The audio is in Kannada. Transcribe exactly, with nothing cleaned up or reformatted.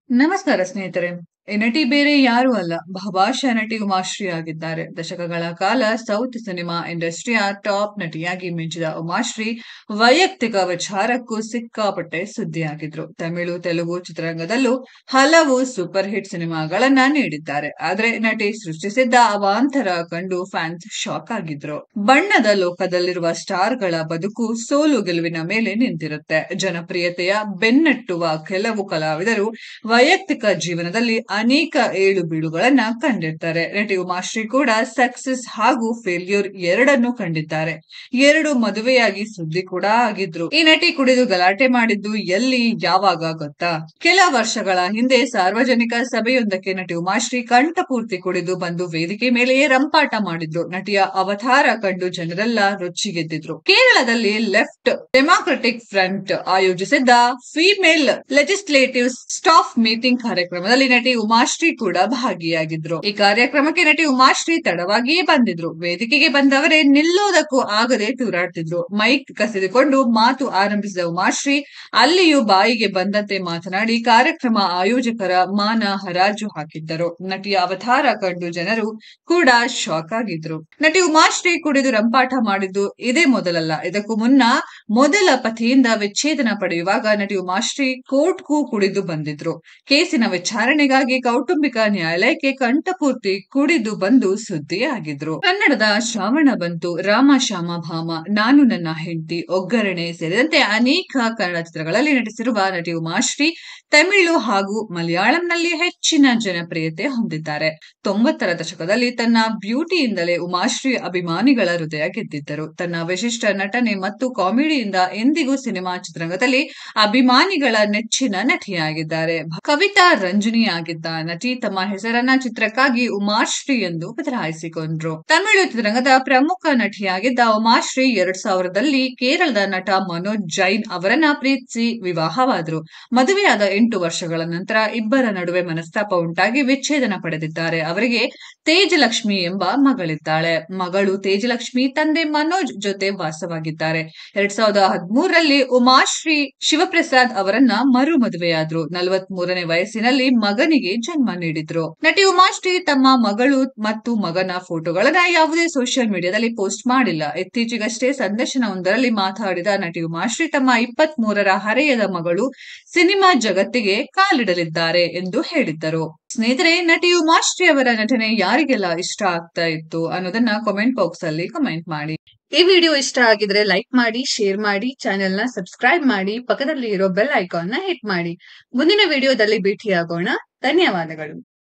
ನಮಸ್ಕಾರ ಸ್ನೇಹಿತರೆ. ಈ ನಟಿ ಬೇರೆ ಯಾರೂ ಅಲ್ಲ, ಬಹುಭಾಷಾ ನಟಿ ಉಮಾಶ್ರೀ ಆಗಿದ್ದಾರೆ. ದಶಕಗಳ ಕಾಲ ಸೌತ್ ಸಿನಿಮಾ ಇಂಡಸ್ಟ್ರಿಯ ಟಾಪ್ ನಟಿಯಾಗಿ ಮಿಂಚಿದ ಉಮಾಶ್ರೀ ವೈಯಕ್ತಿಕ ವಿಚಾರಕ್ಕೂ ಸಿಕ್ಕಾಪಟ್ಟೆ ಸುದ್ದಿಯಾಗಿದ್ರು. ತಮಿಳು, ತೆಲುಗು ಚಿತ್ರರಂಗದಲ್ಲೂ ಹಲವು ಸೂಪರ್ ಹಿಟ್ ಸಿನಿಮಾಗಳನ್ನ ನೀಡಿದ್ದಾರೆ. ಆದ್ರೆ ನಟಿ ಸೃಷ್ಟಿಸಿದ್ದ ಅವಾಂತರ ಕಂಡು ಫ್ಯಾನ್ಸ್ ಶಾಕ್ ಆಗಿದ್ರು. ಬಣ್ಣದ ಲೋಕದಲ್ಲಿರುವ ಸ್ಟಾರ್ಗಳ ಬದುಕು ಸೋಲು ಗೆಲುವಿನ ಮೇಲೆ ನಿಂತಿರುತ್ತೆ. ಜನಪ್ರಿಯತೆಯ ಬೆನ್ನಟ್ಟುವ ಕೆಲವು ಕಲಾವಿದರು ವೈಯಕ್ತಿಕ ಜೀವನದಲ್ಲಿ ಅನೇಕ ಏಳು ಬೀಳುಗಳನ್ನ ಕಂಡಿರ್ತಾರೆ. ನಟಿ ಉಮಾಶ್ರೀ ಕೂಡ ಸಕ್ಸಸ್ ಹಾಗೂ ಫೇಲ್ಯೂರ್ ಎರಡನ್ನೂ ಕಂಡಿದ್ದಾರೆ. ಎರಡು ಮದುವೆಯಾಗಿ ಸುದ್ದಿ ಕೂಡ ಆಗಿದ್ರು. ಈ ನಟಿ ಕುಡಿದು ಗಲಾಟೆ ಮಾಡಿದ್ದು ಎಲ್ಲಿ, ಯಾವಾಗ ಗೊತ್ತಾ? ಕೆಲ ವರ್ಷಗಳ ಹಿಂದೆ ಸಾರ್ವಜನಿಕ ಸಭೆಯೊಂದಕ್ಕೆ ನಟಿ ಉಮಾಶ್ರೀ ಕಂಠಪೂರ್ತಿ ಕುಡಿದು ಬಂದು ವೇದಿಕೆ ಮೇಲೆಯೇ ರಂಪಾಟ ಮಾಡಿದ್ರು. ನಟಿಯ ಅವತಾರ ಕಂಡು ಜನರೆಲ್ಲ ರೊಚ್ಚಿಗೆದ್ದಿದ್ರು. ಕೇರಳದಲ್ಲಿ ಲೆಫ್ಟ್ ಡೆಮಾಕ್ರೆಟಿಕ್ ಫ್ರಂಟ್ ಆಯೋಜಿಸಿದ್ದ ಫಿಮೇಲ್ ಲೆಜಿಸ್ಲೇಟಿವ್ ಸ್ಟಾಫ್ ಮೀಟಿಂಗ್ ಕಾರ್ಯಕ್ರಮದಲ್ಲಿ ನಟಿ ಉಮಾಶ್ರೀ ಕೂಡ ಭಾಗಿಯಾಗಿದ್ರು. ಈ ಕಾರ್ಯಕ್ರಮಕ್ಕೆ ನಟಿ ಉಮಾಶ್ರೀ ತಡವಾಗಿಯೇ ಬಂದಿದ್ರು. ವೇದಿಕೆಗೆ ಬಂದವರೇ ನಿಲ್ಲೋದಕ್ಕೂ ಆಗದೆ ತೂರಾಡ್ತಿದ್ರು. ಮೈಕ್ ಕಸಿದುಕೊಂಡು ಮಾತು ಆರಂಭಿಸಿದ ಉಮಾಶ್ರೀ ಅಲ್ಲಿಯೂ ಬಾಯಿಗೆ ಬಂದಂತೆ ಮಾತನಾಡಿ ಕಾರ್ಯಕ್ರಮ ಆಯೋಜಕರ ಮಾನ ಹರಾಜು ಹಾಕಿದ್ದರು. ನಟಿಯ ಅವತಾರ ಕಂಡು ಜನರು ಕೂಡ ಶಾಕ್ ಆಗಿದ್ರು. ನಟಿ ಉಮಾಶ್ರೀ ಕುಡಿದು ರಂಪಾಟ ಮಾಡಿದ್ದು ಇದೇ ಮೊದಲಲ್ಲ. ಇದಕ್ಕೂ ಮುನ್ನ ಮೊದಲ ಪತಿಯಿಂದ ವಿಚ್ಛೇದನ ಪಡೆಯುವಾಗ ನಟಿ ಉಮಾಶ್ರೀ ಕೋರ್ಟ್ಗೂ ಕುಡಿದು ಬಂದಿದ್ರು. ಕೇಸಿನ ವಿಚಾರಣೆಗಾಗಿ ಕೌಟುಂಬಿಕ ನ್ಯಾಯಾಲಯಕ್ಕೆ ಕಂಠಪೂರ್ತಿ ಕುಡಿದು ಬಂದು ಸುದ್ದಿಯಾಗಿದ್ರು. ಕನ್ನಡದ ಶ್ರಾವಣ ಬಂತು, ರಾಮ ಶ್ಯಾಮ ಭಾಮ, ನಾನು ನನ್ನ ಹೆಂಡತಿ, ಒಗ್ಗರಣೆ ಸೇರಿದಂತೆ ಅನೇಕ ಕನ್ನಡ ಚಿತ್ರಗಳಲ್ಲಿ ನಟಿಸಿರುವ ನಟಿ ಉಮಾಶ್ರೀ ತಮಿಳು ಹಾಗೂ ಮಲಯಾಳಂನಲ್ಲಿ ಹೆಚ್ಚಿನ ಜನಪ್ರಿಯತೆ ಹೊಂದಿದ್ದಾರೆ. ತೊಂಬತ್ತರ ದಶಕದಲ್ಲಿ ತನ್ನ ಬ್ಯೂಟಿಯಿಂದಲೇ ಉಮಾಶ್ರೀ ಅಭಿಮಾನಿಗಳ ಹೃದಯ ಗೆದ್ದಿದ್ದರು. ತನ್ನ ವಿಶಿಷ್ಟ ನಟನೆ ಮತ್ತು ಕಾಮಿಡಿಯಿಂದ ಎಂದಿಗೂ ಸಿನಿಮಾ ಚಿತ್ರರಂಗದಲ್ಲಿ ಅಭಿಮಾನಿಗಳ ನೆಚ್ಚಿನ ನಟಿಯಾಗಿದ್ದಾರೆ. ಕವಿತಾ ರಂಜನಿಯಾಗಿದ್ದ ನಟಿ ತಮ್ಮ ಹೆಸರನ್ನ ಚಿತ್ರಕ್ಕಾಗಿ ಉಮಾಶ್ರೀ ಎಂದು ಬದಲಾಯಿಸಿಕೊಂಡ್ರು. ತಮಿಳು ಚಿತ್ರರಂಗದ ಪ್ರಮುಖ ನಟಿಯಾಗಿದ್ದ ಉಮಾಶ್ರೀ ಎರಡ್ ಸಾವಿರದಲ್ಲಿ ಕೇರಳದ ನಟ ಮನೋಜ್ ಜೈನ್ ಅವರನ್ನ ಪ್ರೀತಿಸಿ ವಿವಾಹವಾದರು. ಮದುವೆಯಾದ ಎಂಟು ವರ್ಷಗಳ ನಂತರ ಇಬ್ಬರ ನಡುವೆ ಮನಸ್ತಾಪ ಉಂಟಾಗಿ ವಿಚ್ಛೇದನ ಪಡೆದಿದ್ದಾರೆ. ಅವರಿಗೆ ತೇಜಲಕ್ಷ್ಮಿ ಎಂಬ ಮಗಳಿದ್ದಾಳೆ. ಮಗಳು ತೇಜಲಕ್ಷ್ಮಿ ತಂದೆ ಮನೋಜ್ ಜೊತೆ ವಾಸವಾಗಿದ್ದಾರೆ. ಎರಡ್ ಸಾವಿರದ ಹದಿಮೂರರಲ್ಲಿ ಉಮಾಶ್ರೀ ಶಿವಪ್ರಸಾದ್ ಅವರನ್ನ ಮರು ಮದುವೆಯಾದ್ರು. ನಲವತ್ತ್ ಮೂರನೇ ವಯಸ್ಸಿನಲ್ಲಿ ಮಗನಿಗೆ ಜನ್ಮ ನೀಡಿದ್ರು. ನಟಿ ಉಮಾಶ್ರೀ ತಮ್ಮ ಮಗಳು ಮತ್ತು ಮಗನ ಫೋಟೋಗಳನ್ನ ಯಾವುದೇ ಸೋಷಿಯಲ್ ಮೀಡಿಯಾದಲ್ಲಿ ಪೋಸ್ಟ್ ಮಾಡಿಲ್ಲ. ಇತ್ತೀಚೆಗಷ್ಟೇ ಸಂದರ್ಶನವೊಂದರಲ್ಲಿ ಮಾತಾಡಿದ ನಟಿ ಉಮಾಶ್ರೀ ತಮ್ಮ ಇಪ್ಪತ್ತ್ ಮೂರರ ಹರೆಯದ ಮಗಳು ಸಿನಿಮಾ ಜಗತ್ತಿಗೆ ಕಾಲಿಡಲಿದ್ದಾರೆ ಎಂದು ಹೇಳಿದ್ದರು. ಸ್ನೇಹಿತರೆ, ನಟಿ ಉಮಾಶ್ರೀ ಅವರ ನಟನೆ ಯಾರಿಗೆಲ್ಲ ಇಷ್ಟ ಆಗ್ತಾ ಇತ್ತು ಅನ್ನೋದನ್ನ ಕಾಮೆಂಟ್ ಬಾಕ್ಸ್ ಅಲ್ಲಿ ಕಮೆಂಟ್ ಮಾಡಿ. ಈ ವಿಡಿಯೋ ಇಷ್ಟ ಆಗಿದ್ರೆ ಲೈಕ್ ಮಾಡಿ, ಶೇರ್ ಮಾಡಿ, ಚಾನೆಲ್ ನ ಸಬ್ಸ್ಕ್ರೈಬ್ ಮಾಡಿ, ಪಕ್ಕದಲ್ಲಿ ಇರೋ ಬೆಲ್ ಐಕಾನ್ ನ ಹಿಟ್ ಮಾಡಿ. ಮುಂದಿನ ವಿಡಿಯೋದಲ್ಲಿ ಭೇಟಿಯಾಗೋಣ. ಧನ್ಯವಾದಗಳು.